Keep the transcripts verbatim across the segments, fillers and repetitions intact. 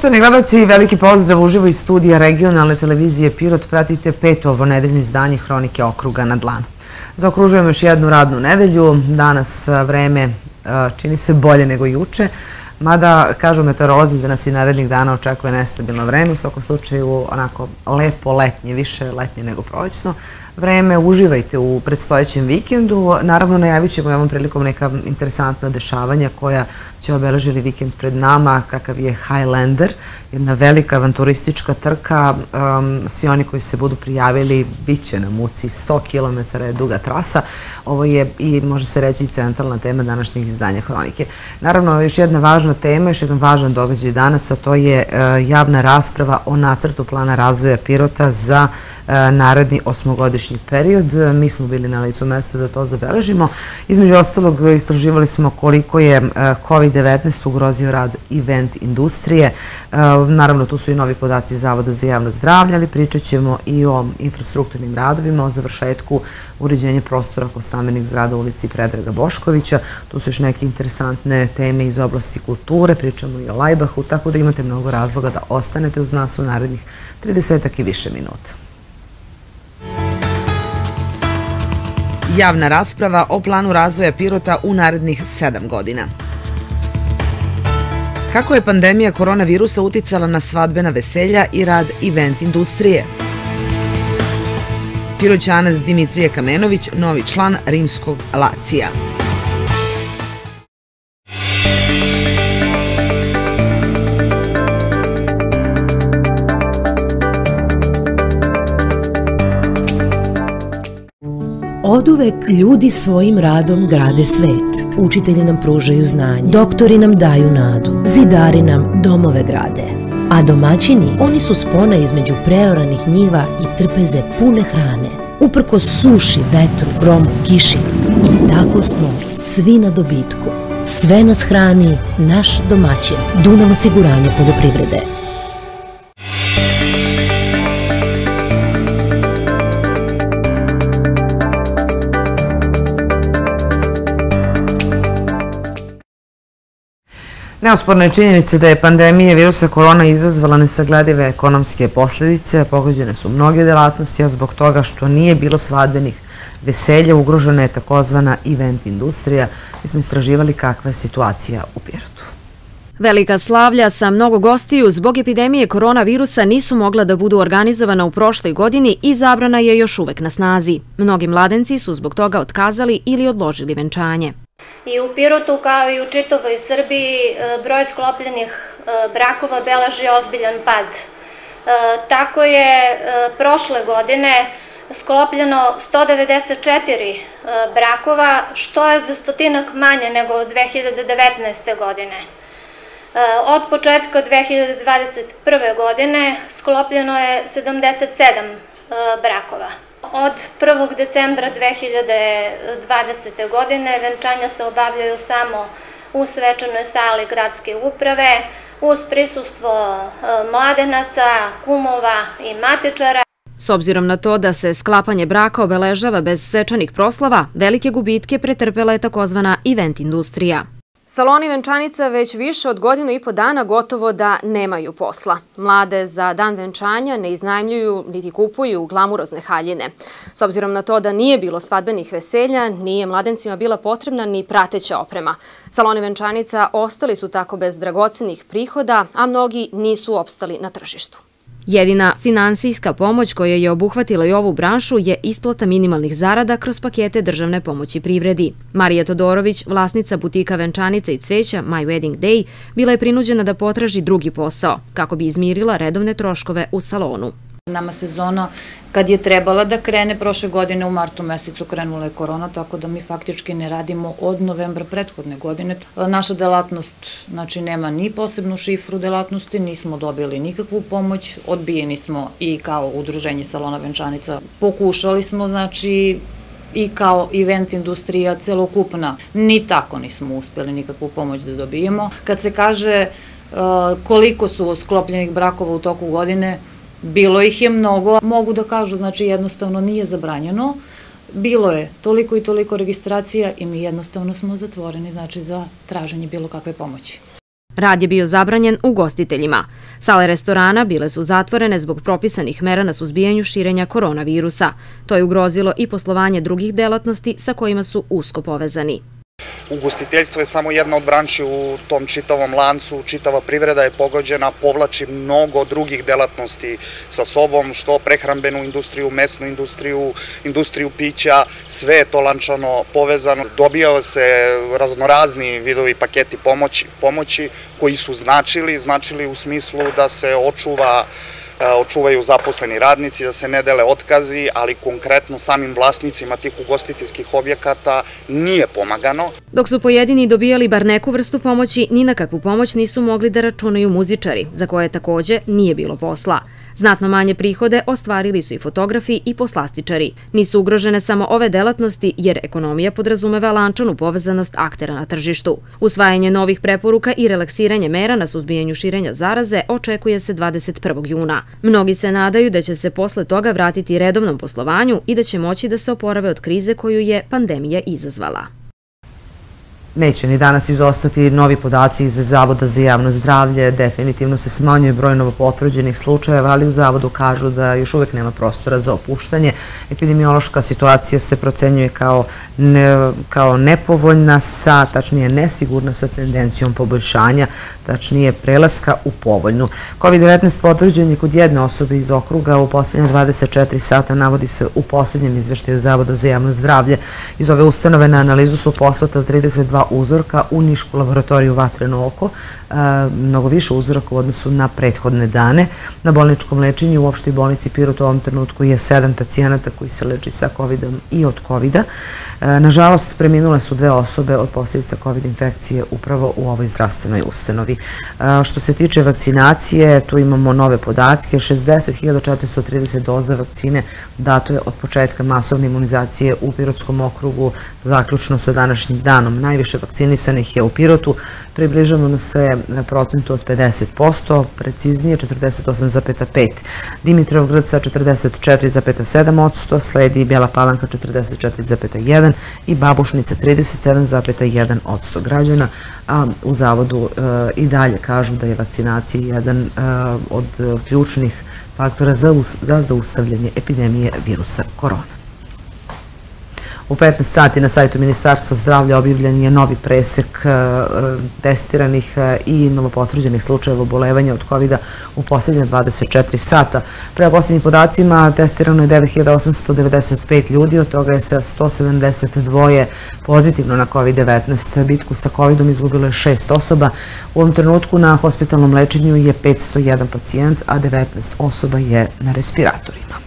Poštovani gledalci, veliki pozdrav uživo iz studija regionalne televizije Pirot. Pratite peto ovonedeljno izdanje Hronike okruga na dlanu. Zaokružujemo još jednu radnu nedelju. Danas vreme čini se bolje nego juče, mada kažu meteorolozi da nas i narednih dana očekuje nestabilno vreme. U svakom slučaju onako lepo letnje, više letnje nego prolećno vreme. Uživajte u predstojećem vikendu. Naravno, najavit ćemo ovom prilikom neka interesantna dešavanja koja će obeležiti vikend pred nama, kakav je Highlander, jedna velika avanturistička trka. Svi oni koji se budu prijavili bit će na muci. sto kilometara je duga trasa. Ovo je i, može se reći, centralna tema današnjeg izdanja Hronike. Naravno, još jedna važna tema, još jedan važan događaj danas, a to je javna rasprava o nacrtu plana razvoja Pirota za naredni osmogodišnji period. Mi smo bili na licu mesta da to zabeležimo. Između ostalog, istraživali smo koliko je kovid devetnaest ugrozio rad event industrije. Naravno, tu su i novi podaci Zavoda za javno zdravlje, ali pričat ćemo i o infrastrukturnim radovima, o završetku uređenja prostora oko stambenih zgrada u ulici Predraga Boškovića. Tu su još neke interesantne teme iz oblasti kulture, pričamo i o Lajbahu, tako da imate mnogo razloga da ostanete uz nas u narednih tridesetak i više minuta. Javna rasprava o planu razvoja Pirota u narednih sedam godina. Kako je pandemija koronavirusa uticala na svadbena veselja i rad event industrije? Piroćanac Dimitrije Kamenović, novi član rimskog Lacija. Oduvek ljudi svojim radom grade svet. Učitelji nam pružaju znanje, doktori nam daju nadu, zidari nam domove grade. A domaćini, oni su spona između preoranih njiva i trpeze pune hrane. Uprkos suši, vetru, gromu, kiši. I tako smo svi na dobitku. Sve nas hrani naš domaćin. Dunav osiguranje poljoprivrede. Neosporna je činjenica da je pandemija virusa korona izazvala nesagledive ekonomske posljedice. Pogođene su mnoge delatnosti, a zbog toga što nije bilo svadbenih veselja, ugrožena je takozvana event industrija. Mi smo istraživali kakva je situacija u Pirotu. Velika slavlja sa mnogo gostiju zbog epidemije koronavirusa nisu mogla da budu organizovana u prošloj godini i zabrana je još uvek na snazi. Mnogi mladenci su zbog toga otkazali ili odložili venčanje. I u Pirotu, kao i u čitavoj Srbiji, broj sklopljenih brakova beleži ozbiljan pad. Tako je prošle godine sklopljeno sto devedeset četiri brakova, što je za stotinak manje nego od dve hiljade devetnaeste. godine. Od početka dve hiljade dvadeset prve. godine sklopljeno je sedamdeset sedam brakova. Od prvog decembra dve hiljade dvadesete. godine venčanja se obavljaju samo u svečanoj sali gradske uprave uz prisustvo mladenaca, kumova i matičara. S obzirom na to da se sklapanje braka obeležava bez svečanih proslava, velike gubitke pretrpela je takozvana event industrija. Saloni venčanica već više od godinu i po dana gotovo da nemaju posla. Mlade za dan venčanja ne iznajmljuju niti kupuju glamurozne haljine. S obzirom na to da nije bilo svadbenih veselja, nije mladencima bila potrebna ni prateća oprema. Saloni venčanica ostali su tako bez dragocenih prihoda, a mnogi nisu opstali na tržištu. Jedina finansijska pomoć koja je obuhvatila i ovu branšu je isplata minimalnih zarada kroz pakete državne pomoći privredi. Marija Todorović, vlasnica butika venčanica i cveća My Wedding Day, bila je prinuđena da potraži drugi posao kako bi izmirila redovne troškove u salonu. Nama sezona, kad je trebala da krene, prošle godine u martu mesecu krenula je korona, tako da mi faktički ne radimo od novembra prethodne godine. Naša delatnost, znači, nema ni posebnu šifru delatnosti, nismo dobili nikakvu pomoć, odbijeni smo i kao udruženje salona venčanica. Pokušali smo, znači, i kao event industrija celokupna, ni tako nismo uspjeli nikakvu pomoć da dobijemo. Kad se kaže koliko su sklopljenih brakova u toku godine, bilo ih je mnogo, mogu da kažu, znači jednostavno nije zabranjeno, bilo je toliko i toliko registracija i mi jednostavno smo zatvoreni, znači za traženje bilo kakve pomoći. Rad je bio zabranjen ugostiteljima. Sale restorana bile su zatvorene zbog propisanih mera na suzbijanju širenja koronavirusa. To je ugrozilo i poslovanje drugih delatnosti sa kojima su usko povezani. Ugostiteljstvo je samo jedna od branši u tom čitavom lancu, čitava privreda je pogođena, povlači mnogo drugih delatnosti sa sobom, što prehrambenu industriju, mesnu industriju, industriju pića, sve je to lančano povezano. Dobijao se raznorazni vidovi paketi pomoći koji su značili, značili u smislu da se očuva očuvaju zaposleni radnici, da se ne dele otkazi, ali konkretno samim vlasnicima tih ugostiteljskih objekata nije pomagano. Dok su pojedini dobijali bar neku vrstu pomoći, ni na kakvu pomoć nisu mogli da računaju muzičari, za koje takođe nije bilo posla. Znatno manje prihode ostvarili su i fotografi i poslastičari. Nisu ugrožene samo ove delatnosti jer ekonomija podrazumeva lančanu povezanost aktera na tržištu. Usvajanje novih preporuka i relaksiranje mera na suzbijanju širenja zaraze očekuje se dvadeset prvog juna. Mnogi se nadaju da će se posle toga vratiti redovnom poslovanju i da će moći da se oporave od krize koju je pandemija izazvala. Neće ni danas izostati novi podaci iz Zavoda za javno zdravlje. Definitivno se smanjuje broj novopotvrđenih slučajeva, ali u Zavodu kažu da još uvek nema prostora za opuštanje. Epidemiološka situacija se procenjuje kao, ne, kao nepovoljna sa, tačnije nesigurna sa tendencijom poboljšanja, tačnije prelaska u povoljnu. kovid devetnaest potvrđen je kod jedne osobe iz okruga u poslednje dvadeset četiri sata, navodi se u poslednjem izveštaju Zavoda za javno zdravlje. Iz ove ustanove na analizu su poslata trideset dva uzorka u nišku laboratoriju Vatreno oko, mnogo više uzoraka u odnosu na prethodne dane. Na bolničkom lečenju u opštoj bolnici Pirot u ovom trenutku je sedam pacijenata koji se leči sa kovidom i od kovida. Nažalost, preminule su dve osobe od posljedica kovid infekcije upravo u ovoj zdravstvenoj ustanovi. Što se tiče vakcinacije, tu imamo nove podatke. šezdeset hiljada četiristo trideset doza vakcine dato je od početka masovne imunizacije u Pirotskom okrugu, zaključno sa današnjim danom. Najviše vakcinisanih je u Pirotu, približavamo se na procentu od pedeset posto, preciznije četrdeset osam zarez pet. Dimitrovgrad sa četrdeset četiri zarez sedam posto, sledi Bjela Palanka četrdeset četiri zarez jedan i Babušnica trideset sedam zarez jedan posto građana, a u Zavodu i dalje kažu da je vakcinacija jedan od ključnih faktora za zaustavljanje epidemije virusa korona. U petnaest sati na sajtu Ministarstva zdravlja objavljen je novi presek testiranih i novopotvrđenih slučajeva obolevanja od kovida u posljednje dvadeset četiri sata. Prema posljednjim podacima testirano je devet hiljada osamsto devedeset pet ljudi, od toga je sa sto sedamdeset dva pozitivno na kovid devetnaest. Bitku sa kovidom izgubilo je šest osoba. U ovom trenutku na hospitalnom lečenju je petsto jedan pacijent, a devetnaest osoba je na respiratorima.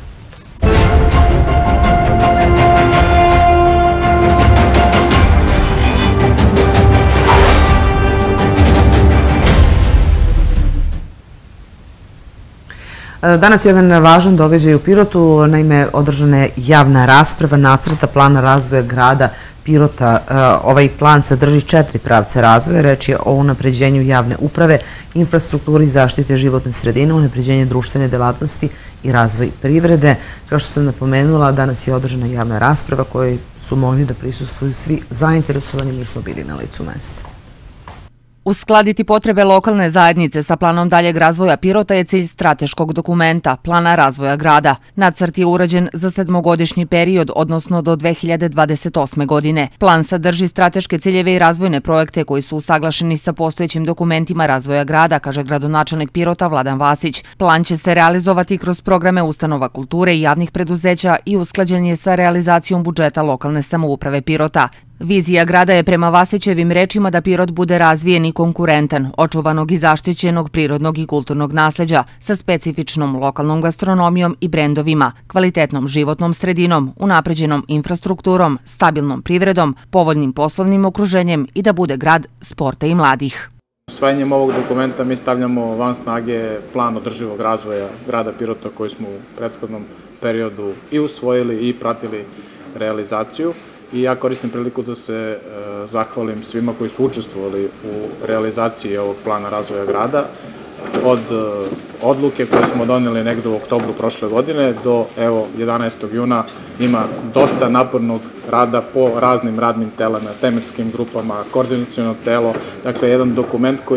Danas je jedan važan događaj u Pirotu, naime održana je javna rasprava nacrta plana razvoja grada Pirota. Ovaj plan sadrži četiri pravca razvoja, reč je o unapređenju javne uprave, infrastrukturi, zaštite životne sredine, unapređenje društvene delatnosti i razvoj privrede. Kao što sam napomenula, danas je održana javna rasprava kojoj su mogli da prisustvuju svi zainteresovani, mi smo bili na licu mesta. Uskladiti potrebe lokalne zajednice sa planom daljeg razvoja Pirota je cilj strateškog dokumenta, plana razvoja grada. Nacrt je urađen za sedmogodišnji period, odnosno do dve hiljade dvadeset osme godine. Plan sadrži strateške ciljeve i razvojne projekte koji su usaglašeni sa postojećim dokumentima razvoja grada, kaže gradonačelnik Pirota Vladan Vasić. Plan će se realizovati kroz programe ustanova kulture i javnih preduzeća i usklađen je sa realizacijom budžeta lokalne samouprave Pirota. Vizija grada je prema Vasićevim rečima da Pirot bude razvijen i konkurentan, očuvanog i zaštićenog prirodnog i kulturnog nasleđa, sa specifičnom lokalnom gastronomijom i brendovima, kvalitetnom životnom sredinom, unapređenom infrastrukturom, stabilnom privredom, povoljnim poslovnim okruženjem i da bude grad sporta i mladih. Usvajanjem ovog dokumenta mi stavljamo van snage plan održivog razvoja grada Pirota koji smo u prethodnom periodu i usvojili i pratili realizaciju. I ja koristim priliku da se zahvalim svima koji su učestvovali u realizaciji ovog plana razvoja grada. Od odluke koje smo doneli negde u oktobru prošle godine do evo jedanaestog juna ima dosta napornog rada po raznim radnim telama, tematskim grupama, koordinaciono telo, dakle jedan dokument koji je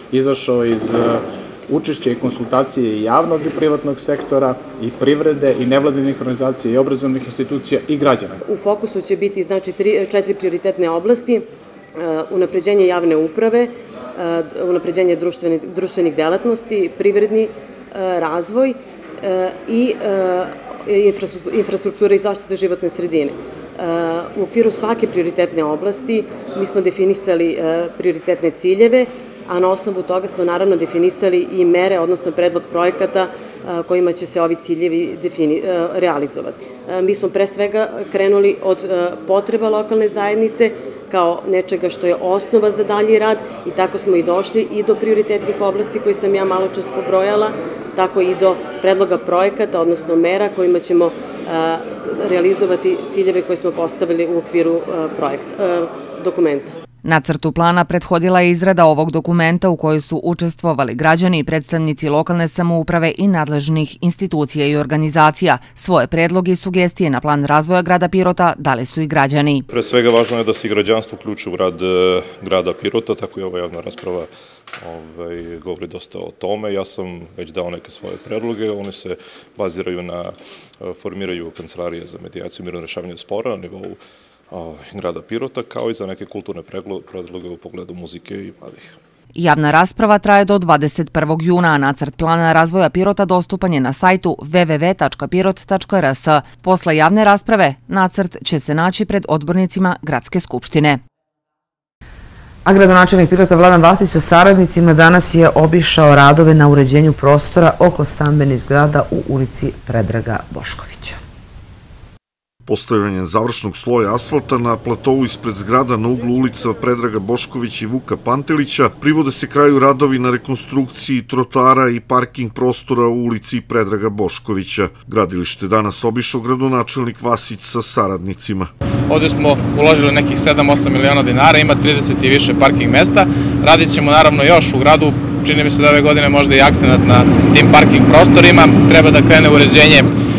izašao iz učešća i konsultacije i javnog i privatnog sektora, i privrede, i nevladinih organizacija, i obrazovnih institucija, i građana. U fokusu će biti znači četiri prioritetne oblasti: unapređenje javne uprave, unapređenje društvenih delatnosti, privredni razvoj i infrastruktura i zaštita životne sredine. U okviru svake prioritetne oblasti mi smo definisali prioritetne ciljeve, a na osnovu toga smo naravno definisali i mere, odnosno predlog projekata kojima će se ovi ciljevi realizovati. Mi smo pre svega krenuli od potreba lokalne zajednice kao nečega što je osnova za dalji rad i tako smo i došli i do prioritetnih oblasti koje sam ja malo čas pobrojala, tako i do predloga projekata, odnosno mera kojima ćemo realizovati ciljeve koje smo postavili u okviru dokumenta. Nacrtu plana prethodila je izrada ovog dokumenta u kojoj su učestvovali građani i predstavnici lokalne samouprave i nadležnih institucija i organizacija. Svoje predloge i sugestije na plan razvoja grada Pirota dali su i građani. Pre svega važno je da se i građanstvo uključi u rad grada Pirota, tako i ova javna rasprava govori dosta o tome. Ja sam već dao neke svoje predloge, one se baziraju na formiraju kancelarije za medijaciju i mirno rešavanje spora na nivou grada Pirota, kao i za neke kulturne predloge u pogledu muzike i mladih. Javna rasprava traje do dvadeset prvog juna, a nacrt plana razvoja Pirota dostupan je na sajtu w w w tačka pirot tačka r s. Posle javne rasprave, nacrt će se naći pred odbornicima Gradske skupštine. A gradonačelnik Pirota Vladan Vasić sa saradnicima danas je obišao radove na uređenju prostora oko stambenih zgrada u ulici Predraga Boškovića. Postavljanjem završnog sloja asfalta na platovu ispred zgrada na uglu ulica Predraga Boškovića i Vuka Pantelića privode se kraju radovi na rekonstrukciji trotara i parking prostora u ulici Predraga Boškovića. Gradilište danas obišao gradonačelnik Vasić sa saradnicima. Ovdje smo uložili nekih sedam do osam miliona dinara, ima trideset i više parking mesta. Radit ćemo naravno još u gradu, čini mi se da ove godine možda i akcenat na tim parking prostorima. Treba da krene uređenje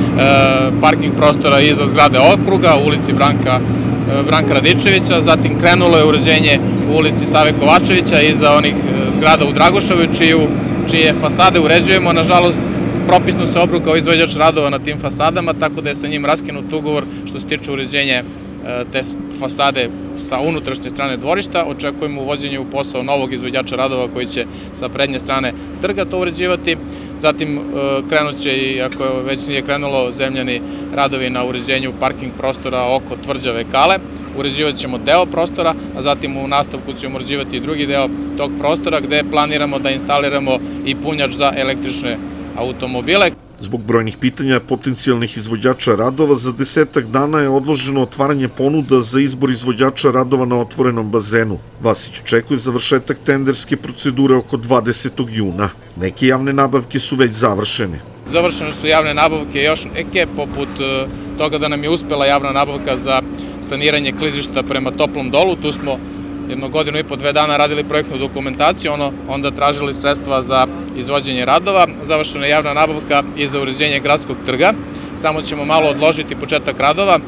parking prostora iza zgrade okruga u ulici Branka Radičevića, zatim krenulo je uređenje u ulici Save Kovačevića iza onih zgrada u Dragoševu, čije fasade uređujemo. Nažalost, propisno se obrukao izvođač radova na tim fasadama, tako da je sa njim raskinut ugovor što se tiče uređenja te fasade sa unutrašnje strane dvorišta. Očekujemo uvođenje u posao novog izvođača radova koji će sa prednje strane trga to uređivati. Zatim krenut će i, ako već nije krenulo, zemljani radovi na uređenju parking prostora oko tvrđave Kale. Uređivat ćemo deo prostora, a zatim u nastavku ćemo uređivati i drugi deo tog prostora gde planiramo da instaliramo i punjač za električne automobile. Zbog brojnih pitanja potencijalnih izvođača radova, za desetak dana je odloženo otvaranje ponuda za izbor izvođača radova na otvorenom bazenu. Vasić očekuje završetak tenderske procedure oko dvadesetog juna. Neke javne nabavke su već završene. Završene su javne nabavke još neke, poput toga da nam je uspela javna nabavka za saniranje klizišta prema Toplom dolu. Tu smo jedno godinu i po dve dana radili projektnu dokumentaciju, onda tražili sredstva za izvođenje radova. Završena je javna nabavka i za uređenje Gradskog trga. Samo ćemo malo odložiti početak radova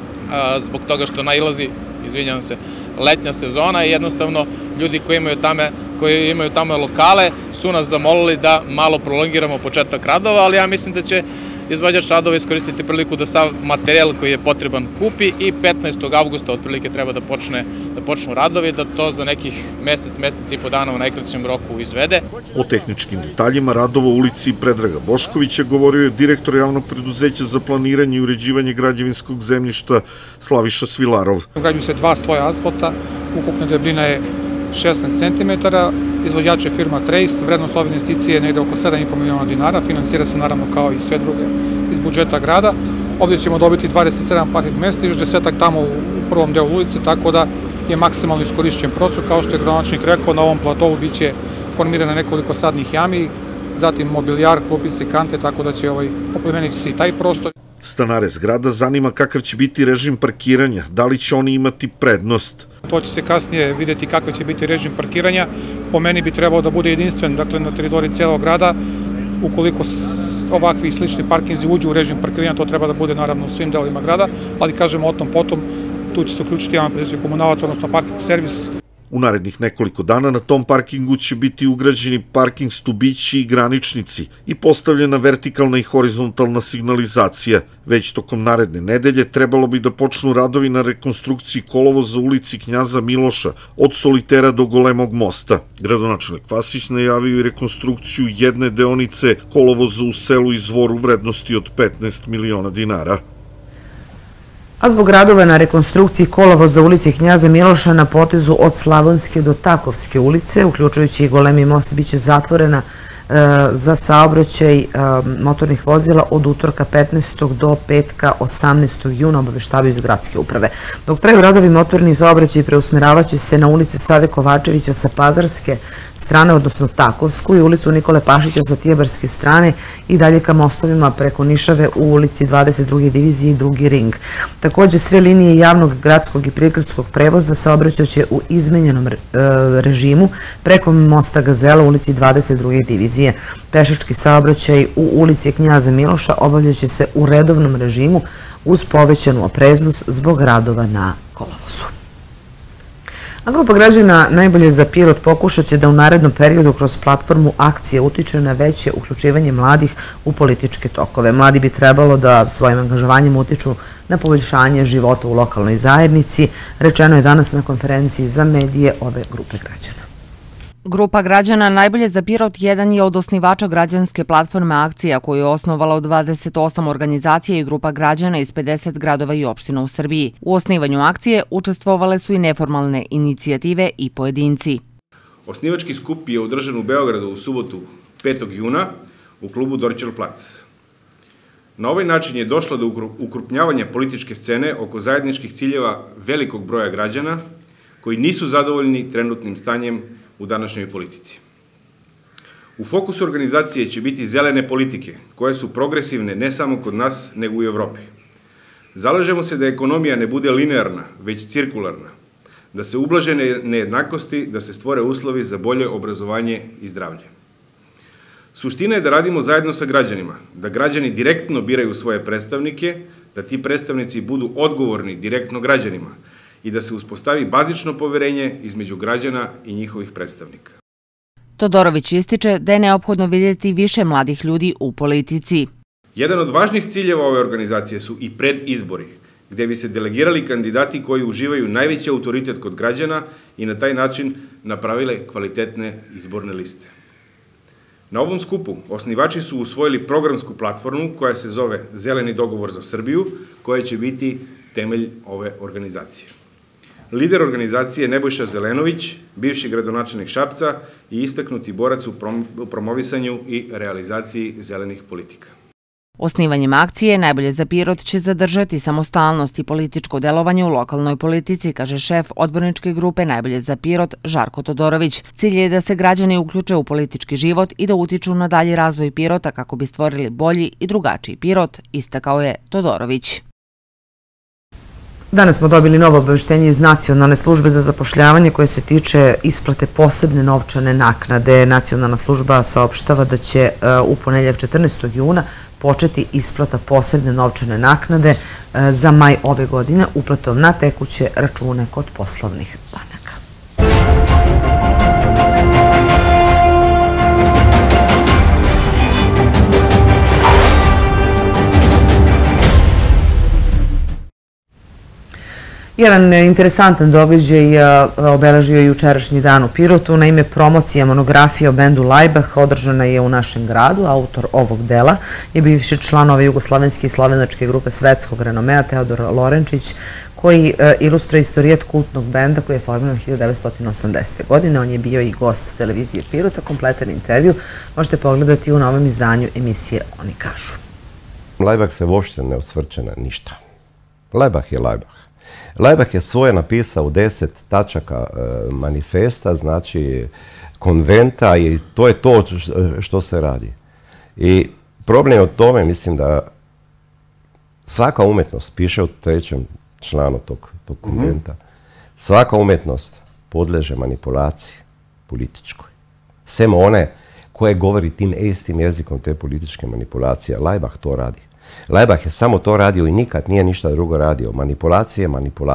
zbog toga što nailazi, izvinjam se, letnja sezona i jednostavno ljudi koji imaju tamo, koji imaju tamo lokale su nas zamolili da malo prolongiramo početak radova, ali ja mislim da će izvođač radova iskoristiti priliku da sav materijal koji je potreban kupi i petnaestog avgusta otprilike treba da počnu radovi, da to za nekih mesec, mesec i po dana u najkraćem roku izvede. O tehničkim detaljima radova u ulici Predraga Boškovića govorio je direktor javnog preduzeća za planiranje i uređivanje građevinskog zemljišta Slaviša Svilarov. Ugrađuju se dva sloja asfalta, ukupna debljina je šesnaest centimetara, izvođač je firma Trace, vrednost ove investicije je negde oko sedam i po miliona dinara, finansira se naravno kao i sve druge iz budžeta grada. Ovdje ćemo dobiti dvadeset sedam parking mesta i još desetak tamo u prvom delu ulice, tako da je maksimalno iskorišćen prostor. Kao što je gradonačelnik rekao, na ovom platovu biće formirano nekoliko sadnih jami, zatim mobilijar, klupice, kante, tako da će oplemeniti se i taj prostor. Stanare zgrada zanima kakav će biti režim parkiranja, da li će oni imati prednost. To će se kasnije vidjeti kakav će biti režim parkiranja. Po meni bi trebao da bude jedinstven, dakle na teritoriji cijelog grada. Ukoliko ovakvi i slični parkinzi uđu u režim parkiranja, to treba da bude naravno u svim delovima grada, ali kažemo o tom potom, tu će se uključiti jedan predsjednik komunalac, odnosno parking servis. U narednih nekoliko dana na tom parkingu će biti ugrađeni parking stubići i graničnici i postavljena vertikalna i horizontalna signalizacija. Već tokom naredne nedelje trebalo bi da počnu radovi na rekonstrukciji kolovoza u ulici Knjaza Miloša od Solitera do Golemog mosta. Gradonačelnik Vasić najavio i rekonstrukciju jedne deonice kolovoza u selu Izvor u vrednosti od petnaest miliona dinara. A zbog radova na rekonstrukciji kolovoza u ulici Knjaza Miloša na potezu od Slavonske do Takovske ulice, uključujući i Golemi most, biće zatvorena za saobraćaj motornih vozila od utorka petnaestog do petka osamnaestog juna, obaveštavaju iz gradske uprave. Dok traju radovi, motorni saobraćaj preusmeravaće se na ulici Save Kovačevića sa Pazarske strane, odnosno Takovsku, i ulicu Nikole Pašića sa Tijebarske strane i dalje ka mostovima preko Nišave u ulici dvadeset druge divizije i drugi ring. Također, sve linije javnog, gradskog i prigradskog prevoza saobraćaće u izmenjenom režimu preko mosta Gazela u ulici dvadeset druge divizije. Pešački saobraćaj u ulici Knjaza Miloša obavljaće se u redovnom režimu uz povećanu opreznost zbog radova na kolovozu. A grupa građana Najbolje za Pirot pokušat će da u narednom periodu kroz platformu akcije utiče na veće uključivanje mladih u političke tokove. Mladi bi trebalo da svojim angažovanjem utiču na poboljšanje života u lokalnoj zajednici, rečeno je danas na konferenciji za medije ove grupe građana. Grupa građana Najbolje za Pirot jedan je od osnivača građanske platforme akcija koju je osnovala od dvadeset osam organizacija i grupa građana iz pedeset gradova i opština u Srbiji. U osnivanju akcije učestvovale su i neformalne inicijative i pojedinci. Osnivački skup je održan u Beogradu u subotu petog juna u klubu Dorćol plac. Na ovaj način je došlo do ukrupnjavanja političke scene oko zajedničkih ciljeva velikog broja građana koji nisu zadovoljni trenutnim stanjem u današnjoj politici. U fokusu organizacije će biti zelene politike, koje su progresivne ne samo kod nas, nego i u Evropi. Zalažemo se da ekonomija ne bude linearna, već cirkularna, da se ublaže nejednakosti, da se stvore uslovi za bolje obrazovanje i zdravlje. Suština je da radimo zajedno sa građanima, da građani direktno biraju svoje predstavnike, da ti predstavnici budu odgovorni direktno građanima, i da se uspostavi bazično poverenje između građana i njihovih predstavnika. Todorović ističe da je neophodno vidjeti više mladih ljudi u politici. Jedan od važnih ciljeva ove organizacije su i predizbori, gde bi se delegirali kandidati koji uživaju najveći autoritet kod građana i na taj način napravile kvalitetne izborne liste. Na ovom skupu osnivači su usvojili programsku platformu koja se zove Zeleni dogovor za Srbiju, koja će biti temelj ove organizacije. Lider organizacije Nebojša Zelenović, bivši gradonačelnik Šapca i istaknuti borac u promovisanju i realizaciji zelenih politika. Osnivanjem akcije Najbolje za Pirot će zadržati samostalnost i političko delovanje u lokalnoj politici, kaže šef odborničke grupe Najbolje za Pirot Žarko Todorović. Cilj je da se građani uključe u politički život i da utiču na dalji razvoj Pirota kako bi stvorili bolji i drugačiji Pirot, istakao je Todorović. Danas smo dobili novo obaveštenje iz Nacionalne službe za zapošljavanje koje se tiče isplate posebne novčane naknade. Nacionalna služba saopštava da će u ponedjeljak četrnaestog juna početi isplata posebne novčane naknade za maj ove godine uplatom na tekuće račune kod poslovnih banaka. Jedan interesantan događaj obeležio je jučerašnji dan u Pirotu. Na ime promocija monografije o bendu Lajbah održana je u našem gradu. Autor ovog dela je bivši član ove jugoslovenske i slovenačke grupe svetskog renomea Teodor Lorenčić, koji ilustruje istorijet kultnog benda koji je formiran hiljadu devetsto osamdesete. godine. On je bio i gost televizije Pirota. Kompletan intervju možete pogledati u novom izdanju emisije Oni kažu. Lajbah se uopšte ne osvrće na ništa. Lajbah je Lajbah. Lajbah je svoje napisao u deset tačaka manifesta, znači konventa, i to je to što se radi. I problem je o tome, mislim da svaka umetnost, piše u trećem članu tog konventa, svaka umetnost podleže manipulaciji političkoj. Sem one koje govori tim istim jezikom te političke manipulacije. Lajbah to radi. Lajbah je samo to radio i nikad nije ništa drugo radio. Manipulacije, manipulacije.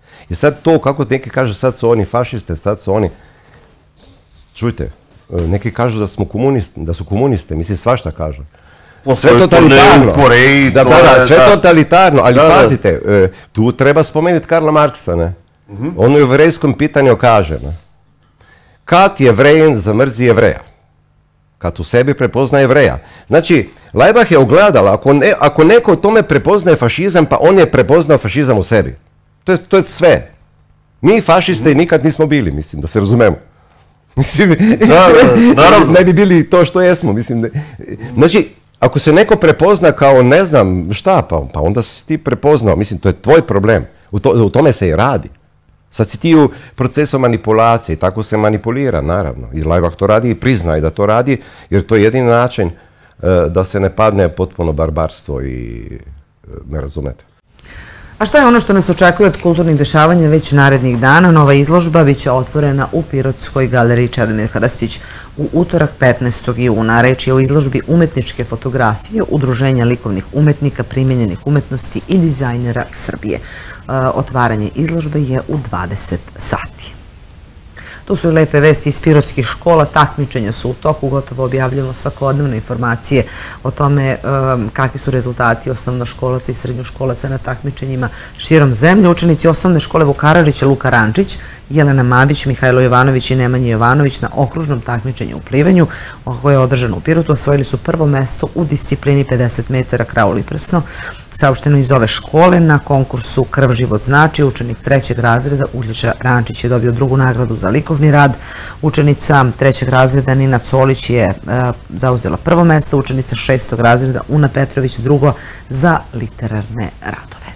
I sad to, kako neki kažu, sad su oni fašiste, sad su oni... Čujte, neki kažu da smo komunisti, da su komuniste, mislim, svašta kažu. Sve totalitarno. Da, da, sve totalitarno, ali pazite, tu treba spomenuti Karla Marksa, ne? On u jevrejskom pitanju kaže, ne? Kad jevrejin zamrzi jevreja, kad u sebi prepozna jevreja. Znači, Laibach je ogledala, ako neko u tome prepoznaje fašizam, pa on je prepoznao fašizam u sebi. To je sve. Mi fašiste nikad nismo bili, mislim, da se razumemo. Mislim, ne bi bili to što jesmo, mislim. Znači, ako se neko prepozna kao ne znam šta, pa onda si ti prepoznao, mislim, to je tvoj problem. U tome se i radi. Sad si ti u procesu manipulacije i tako se manipulira, naravno. I Laibach to radi i priznaje da to radi, jer to je jedini način da se ne padne potpuno barbarstvo i ne razumete. A šta je ono što nas očekuje od kulturnih dešavanja već narednih dana? Nova izložba biće otvorena u Pirotskoj galeriji Čedomir Hrstić u utorak petnaestog juna. Reč je o izložbi umetničke fotografije Udruženja likovnih umetnika, primenjenih umetnosti i dizajnera Srbije. Otvaranje izložbe je u dvadeset sati. Tu su i lepe vesti iz pirotskih škola, takmičenja su u toku, gotovo objavljamo svakodnevne informacije o tome kakvi su rezultati osnovnoškolaca i srednjoškolaca na takmičenjima širom zemlje. Učenici osnovne škole Vukaražić, Luka Rančić, Jelena Madić, Mihajlo Jovanović i Nemanja Jovanović na okružnom takmičenju u plivanju, koje je održano u Pirotu, osvojili su prvo mesto u disciplini pedeset metara kraul i prsno. Saopšteno iz ove škole, na konkursu Krv život znači, učenik trećeg razreda Uglješa Rančić je dobio drugu nagradu za likovni rad. Učenica trećeg razreda Nina Colić je zauzela prvo mesto, učenica šestog razreda Una Petrović drugo za literarne radove.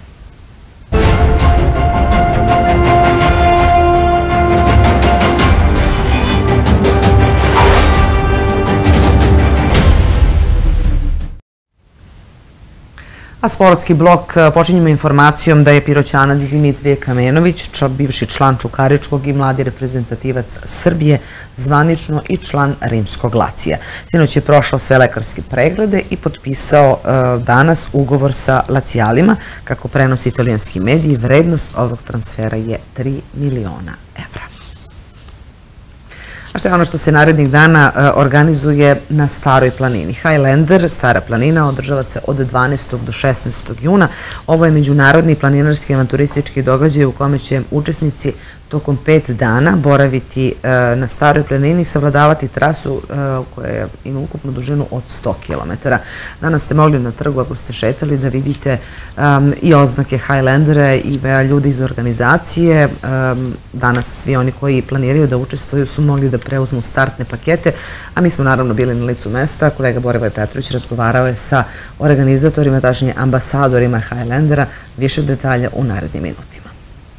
A sportski blok počinjemo informacijom da je Piroćanac Dimitrije Kamenović, bivši član Čukaričkog i mladi reprezentativac Srbije, zvanično i član Rimskog Lacija. Sinoć je prošao sve lekarske preglede i potpisao danas ugovor sa Lacijalima. Kako prenosi italijanski mediji, vrednost ovog transfera je tri miliona evra. A što je ono što se narednih dana organizuje na Staroj planini? Highlander, Stara planina, održava se od dvanaestog do šesnaestog juna. Ovo je međunarodni planinarski avanturistički događaj u kome će učesnici tokom pet dana boraviti na Staroj planini i savladavati trasu koja ima ukupnu dužinu od sto kilometara. Danas ste mogli na trgu, ako ste šetali, da vidite i oznake Highlandera i ljudi iz organizacije. Danas svi oni koji planiraju da učestvuju su mogli da preuzmu startne pakete, a mi smo naravno bili na licu mesta. Kolega Borivoj Petrović razgovarao je sa organizatorima, tačnije ambasadorima Highlandera. Više detalja u narednim minutima.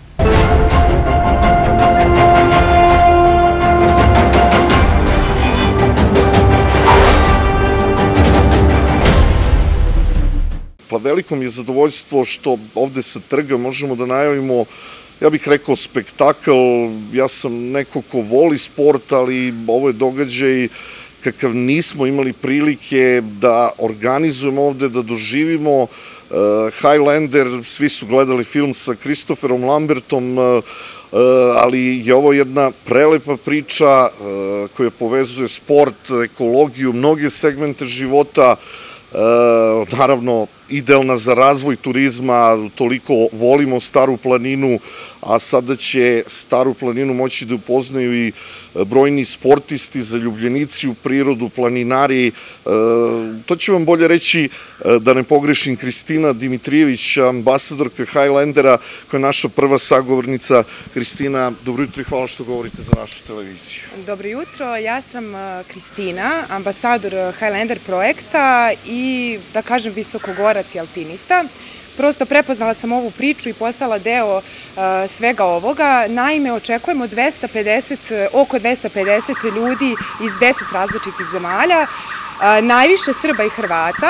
Pa veliko mi je zadovoljstvo što ovde sa trga možemo da najavimo, ja bih rekao, spektakl. Ja sam neko ko voli sport, ali ovo je događaj kakav nismo imali prilike da organizujemo ovde, da doživimo. Highlander, svi su gledali film sa Christopherom Lambertom, ali je ovo jedna prelepa priča koja povezuje sport, ekologiju, mnoge segmente života, naravno idealna za razvoj turizma, toliko volimo Staru planinu, a sada će Staru planinu moći da upoznaju i brojni sportisti, zaljubljenici u prirodu, planinari. To ću vam bolje reći, da ne pogrešim, Kristina Dimitrijević, ambasadorka Highlandera, koja je naša prva sagovornica. Kristina, dobro jutro i hvala što govorite za našu televiziju. Dobro jutro, ja sam Kristina, ambasador Highlander projekta i, da kažem, visokogorac i alpinista. Prosto prepoznala sam ovu priču i postala deo svega ovoga. Naime, očekujemo oko dvesta pedeset ljudi iz deset različitih zemalja, najviše Srba i Hrvata.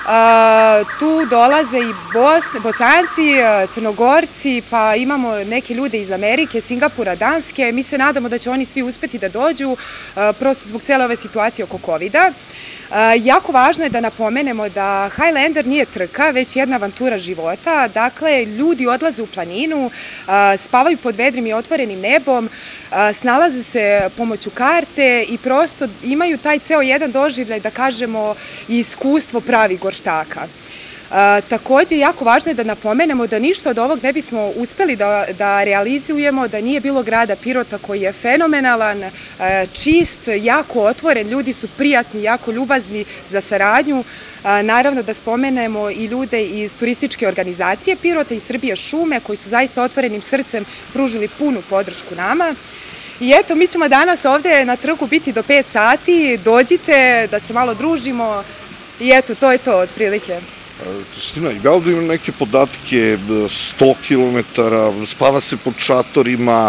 Tu dolaze i Bosanci, Crnogorci, pa imamo neke ljude iz Amerike, Singapura, Danske. Mi se nadamo da će oni svi uspeti da dođu, prosto zbog cele ove situacije oko kovida. Jako važno je da napomenemo da Highlander nije trka, već jedna avantura života. Dakle, ljudi odlaze u planinu, spavaju pod vedrim i otvorenim nebom, snalaze se pomoću karte i prosto imaju taj ceo jedan doživljaj, da kažemo, i iskustvo pravi gorštaka. Takođe, jako važno je da napomenemo da ništa od ovog ne bismo uspeli da realizujemo da nije bilo grada Pirota koji je fenomenalan, čist, jako otvoren, ljudi su prijatni, jako ljubazni za saradnju. Naravno da spomenemo i ljude iz turističke organizacije Pirota i Srbije šume koji su zaista otvorenim srcem pružili punu podršku nama. I eto, mi ćemo danas ovde na trgu biti do pet sati, dođite da se malo družimo i eto, to je to otprilike. Kristina, ja ovdje imam neke podatke, sto kilometara, spava se pod šatorima,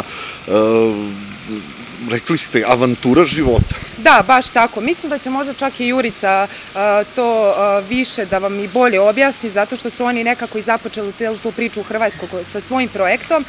rekli ste, avantura života. Da, baš tako. Mislim da će možda čak i Jurica to više da vam i bolje objasni, zato što su oni nekako i započeli celu tu priču u Hrvatskoj sa svojim projektom.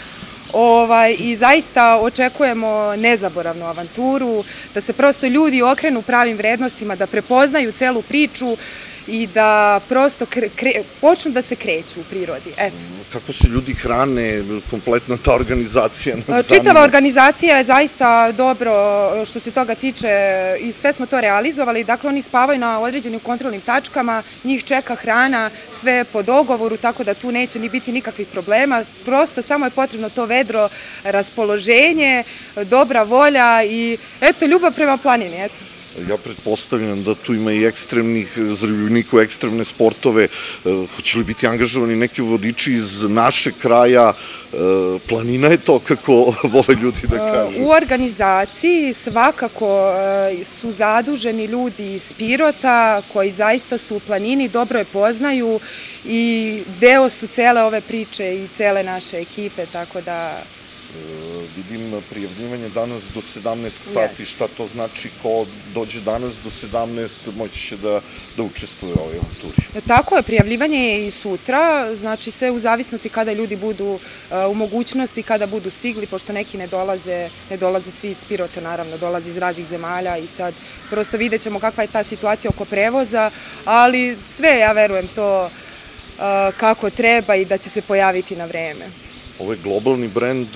I zaista očekujemo nezaboravnu avanturu, da se prosto ljudi okrenu pravim vrednostima, da prepoznaju celu priču i da prosto počnu da se kreću u prirodi. Kako se ljudi hrane, kompletna ta organizacija? Čitava organizacija je zaista dobro što se toga tiče i sve smo to realizovali. Dakle, oni spavaju na određenim kontrolnim tačkama, njih čeka hrana, sve po dogovoru, tako da tu neće ni biti nikakvih problema. Prosto samo je potrebno to vedro raspoloženje, dobra volja i eto, ljubav prema planini, eto. Ja pretpostavljam da tu ima i ekstremnih zaljubljenika u ekstremne sportove. Hoće li biti angažovani neki vodiči iz našeg kraja? Planina je to, kako vole ljudi da kažu. U organizaciji svakako su zaduženi ljudi iz Pirota koji zaista su u planini, dobro je poznaju i deo su cele ove priče i cele naše ekipe, tako da... Vidim prijavljivanje danas do sedamnaest sati, šta to znači ko dođe danas do sedamnaest moći će da učestvuje u ovoj avanturi? Tako je, prijavljivanje je i sutra, znači sve u zavisnosti kada ljudi budu u mogućnosti, kada budu stigli, pošto neki ne dolaze, ne dolaze svi iz Pirota, naravno, dolaze iz raznih zemalja i sad prosto vidjet ćemo kakva je ta situacija oko prevoza, ali sve, ja verujem, to kako treba i da će se pojaviti na vreme. Ovo je globalni brend,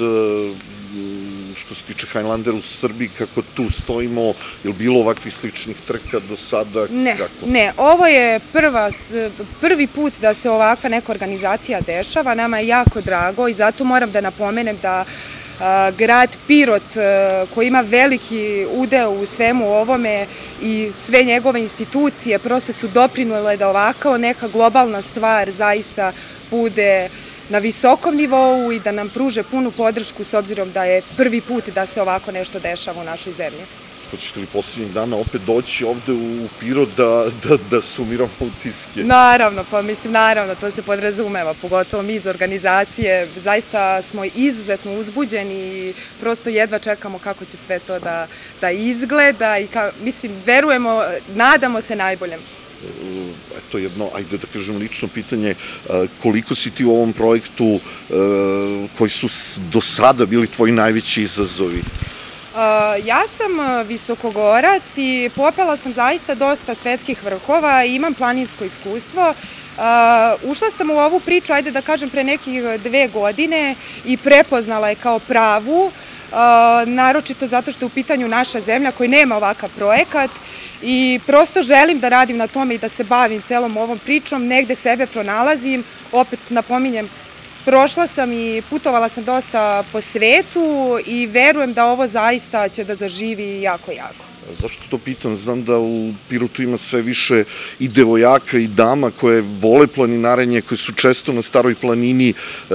što se tiče Highlander u Srbiji, kako tu stojimo, je li bilo ovakvih sličnih trka do sada? Ne, ne, ovo je prvi put da se ovakva neka organizacija dešava, nama je jako drago i zato moram da napomenem da grad Pirot, koji ima veliki udeo u svemu ovome i sve njegove institucije, prosto su doprinule da ovako neka globalna stvar zaista bude na visokom nivou i da nam pruže punu podršku s obzirom da je prvi put da se ovako nešto dešava u našoj zemlji. Hoćete li posljednjih dana opet doći ovde u Pirot da sumiramo utiske? Naravno, pa mislim, naravno, to se podrazumeva, pogotovo mi iz organizacije. Zaista smo izuzetno uzbuđeni i prosto jedva čekamo kako će sve to da izgleda i mislim, verujemo, nadamo se najboljem. Eto jedno, ajde da kažem lično pitanje, koliko si ti u ovom projektu, koji su do sada bili tvoji najveći izazovi? Ja sam visokogorac i popela sam zaista dosta svetskih vrhova i imam planinsko iskustvo. Ušla sam u ovu priču, ajde da kažem, pre nekih dve godine i prepoznala je kao pravu, naročito zato što je u pitanju naša zemlja koja nema ovakav projekat i prosto želim da radim na tome i da se bavim celom ovom pričom, negde sebe pronalazim, opet napominjem, prošla sam i putovala sam dosta po svetu i verujem da ovo zaista će da zaživi jako, jako. Zašto to pitam? Znam da u Pirotu ima sve više i devojaka i dama koje vole planinarenje, koje su često na Staroj planini.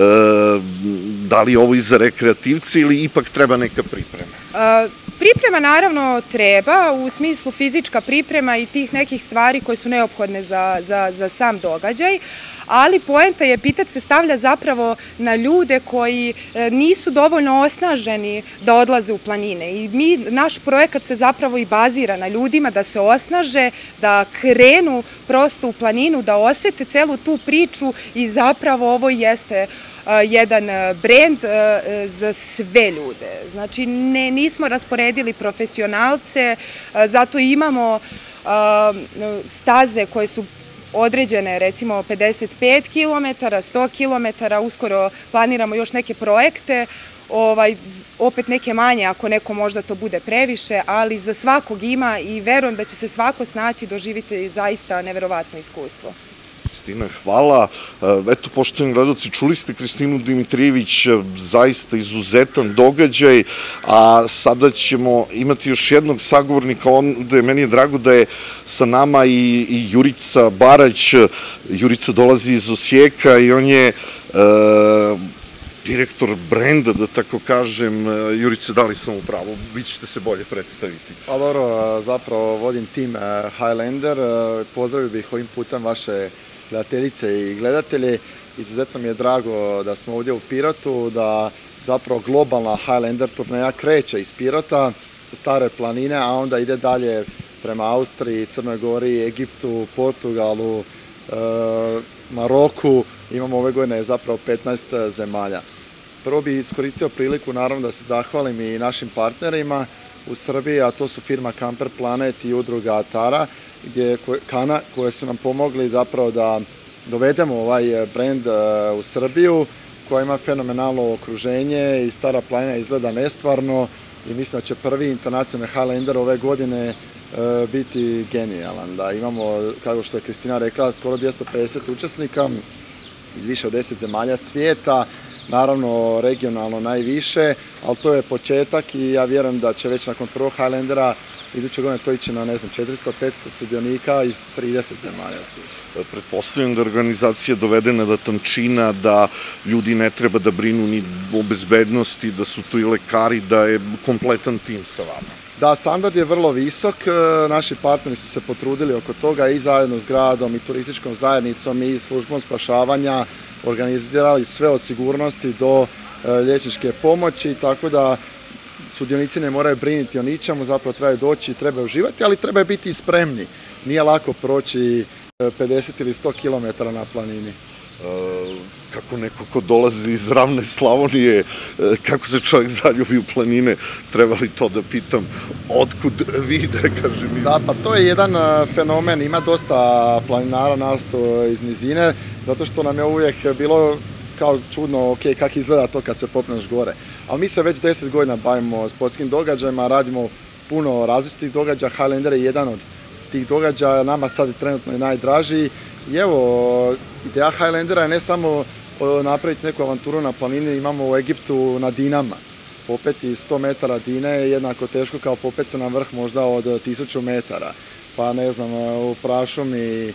Da li je ovo i za rekreativce ili ipak treba neka priprema? Priprema naravno treba, u smislu fizička priprema i tih nekih stvari koje su neophodne za sam događaj, ali poenta je, pitat se stavlja zapravo na ljude koji nisu dovoljno osnaženi da odlaze u planine. I mi, naš projekat se zapravo i bazira na ljudima da se osnaže, da krenu prosto u planinu, da osete celu tu priču i zapravo ovo jeste jedan brend za sve ljude. Znači, ne, nismo rasporedili profesionalce, zato imamo staze koje su određene, recimo pedeset pet kilometara, sto kilometara, uskoro planiramo još neke projekte, ovaj, opet neke manje ako neko možda to bude previše, ali za svakog ima i verujem da će se svako snaći, doživite zaista neverovatno iskustvo. Kristina, hvala. Eto, poštovani gledalci, čuli ste Kristinu Dimitrijević, zaista izuzetan događaj, a sada ćemo imati još jednog sagovornika, onda je meni je drago da je sa nama i, i Jurica Barać. Jurica dolazi iz Osijeka i on je e, direktor brenda, da tako kažem. Jurice, da li sam u pravu? Vi ćete se bolje predstaviti. Pa dobro, zapravo vodim tim Highlander. Pozdravio bih ovim putem vaše gledateljice i gledatelji. Izuzetno mi je drago da smo ovdje u Pirotu, da zapravo globalna Highlander turneja kreće iz Pirota sa Stare planine, a onda ide dalje prema Austriji, Crnoj Gori, Egiptu, Portugalu, Maroku. Imamo ove godine zapravo petnaest zemalja. Prvo bih iskoristio priliku naravno da se zahvalim i našim partnerima u Srbiji, a to su firma Camper Planet i udruga Atara, gdje Kana, koje su nam pomogli zapravo da dovedemo ovaj brend u Srbiju, koja ima fenomenalno okruženje i Stara planina izgleda nestvarno i mislim da će prvi internacionalni Highlander ove godine biti genijalan. Da imamo, kako što je Kristina rekla, skoro dvjesto pedeset učesnika iz više od deset zemalja svijeta, naravno regionalno najviše, ali to je početak i ja vjerujem da će već nakon prvog Highlandera iduće godine to ići na, ne znam, četiristo do petsto sudionika iz trideset zemalja svijeta. Pretpostavljam da je organizacija dovedena do tančina, da ljudi ne treba da brinu ni o bezbednosti, da su tu i lekari, da je kompletan tim sa vama. Da, standard je vrlo visok, naši partneri su se potrudili oko toga i zajedno s gradom i turističkom zajednicom i službom spašavanja, organizirali sve od sigurnosti do liječničke pomoći, tako da sudionici ne moraju briniti o ničemu, zapravo trebaju doći i trebaju uživati, ali trebaju biti spremni. Nije lako proći pedeset ili sto kilometara na planini. Kako neko ko dolazi iz ravne Slavonije, kako se čovjek zaljubi u planine, treba li to da pitam, otkud vi, da kažem? Iz... Da, pa to je jedan fenomen, ima dosta planinara nas iz nizine, zato što nam je uvijek bilo kao čudno, ok, kako izgleda to kad se popneš gore. Ali mi se već deset godina bavimo sportskim događajima, radimo puno različitih događaja, Highlander je jedan od tih događaja, nama sad je trenutno i najdražiji. I evo, ideja Highlandera je ne samo napraviti neku avanturu na planini, imamo u Egiptu na Dinama. Popeti sto metara Dine je jednako teško kao popet se na vrh možda od tisuću metara. Pa ne znam, u prašumi, e,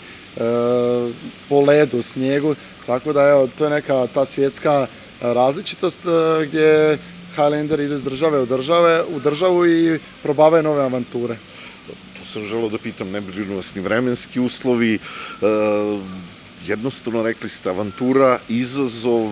po ledu, snijegu, tako da evo, to je neka ta svjetska različitost gdje Highlander idu iz države u, države, u državu i probavaju nove avanture. Sam želeo da pitam, ne brinu vas ni vremenski uslovi, jednostavno rekli ste avantura, izazov,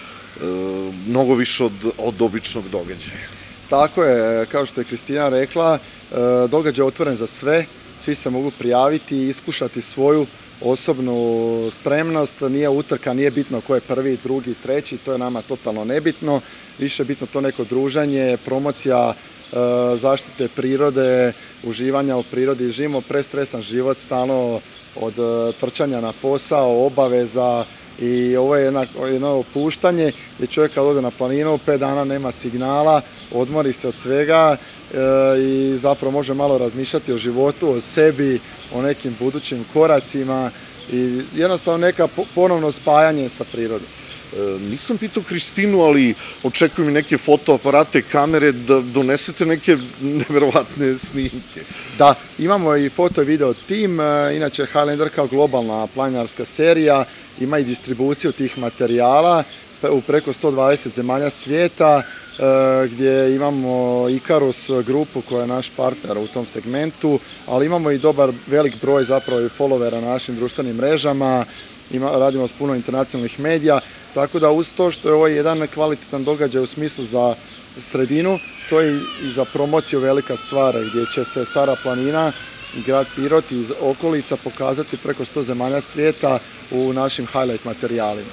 mnogo više od, od običnog događaja. Tako je, kao što je Kristina rekla, događaj je otvoren za sve, svi se mogu prijaviti i iskušati svoju osobnu spremnost, nije utrka, nije bitno ko je prvi, drugi, treći, to je nama totalno nebitno, više je bitno to neko druženje, promocija zaštite prirode, uživanja u prirodi. Živimo prestresan život, stalno od trčanja na posao, obaveza i ovo je jedno opuštanje gdje čovjek kad ode na planinu, pet dana nema signala, odmori se od svega i zapravo može malo razmišljati o životu, o sebi, o nekim budućim koracima i jednostavno neka ponovno spajanje sa prirodom. Nisam pitao Kristinu, ali očekujem i neke fotoaparate, kamere, da donesete neke neverovatne snimke. Da, imamo i foto i video tim, inače Highlander kao globalna planinarska serija ima i distribuciju tih materijala u preko sto dvadeset zemalja svijeta, gdje imamo Icarus grupu koja je naš partner u tom segmentu, ali imamo i dobar velik broj zapravo i followera na našim društvenim mrežama, radimo s puno internacionalnih medija, tako da uz to što je ovo jedan kvalitetan događaj u smislu za sredinu, to je i za promociju velika stvar gdje će se Stara planina, grad Pirot i okolica pokazati preko sto zemalja svijeta u našim highlight materijalima.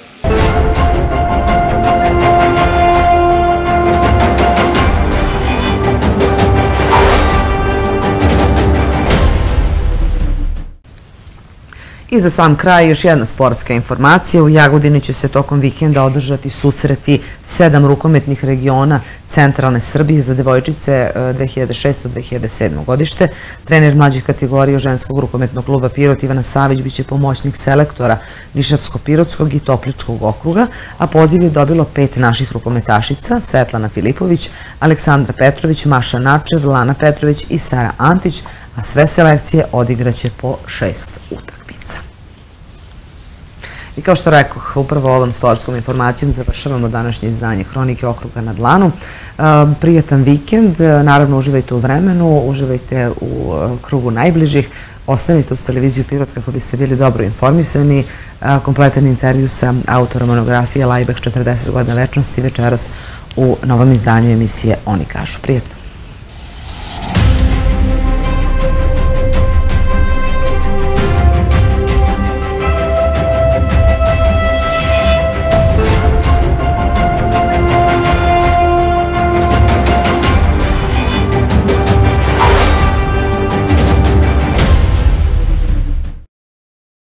I za sam kraj još jedna sportska informacija. U Jagodini će se tokom vikenda održati susreti sedam rukometnih regiona centralne Srbije za devojčice dve hiljade šesto do dve hiljade sedmo godište. Trener mlađih kategorija ženskog rukometnog kluba Pirot Ivana Savić biće pomoćnik selektora Nišavsko-Pirotskog i Topličkog okruga, a poziv je dobilo pet naših rukometašica: Svetlana Filipović, Aleksandra Petrović, Maša Načev, Lana Petrović i Sara Antić, a sve selekcije odigraće po šest utakmica. I kao što rekoh, upravo ovom sportskom informacijom završavamo današnje izdanje Hronike okruga na dlanu. Prijatan vikend, naravno uživajte u vremenu, uživajte u krugu najbližih, ostanite uz televiziju Pirot kako biste bili dobro informisani. Kompletan intervju sa autorom monografije Lajbek četrdeset godina večnosti večeras u novom izdanju emisije Oni kažu. Prijetno!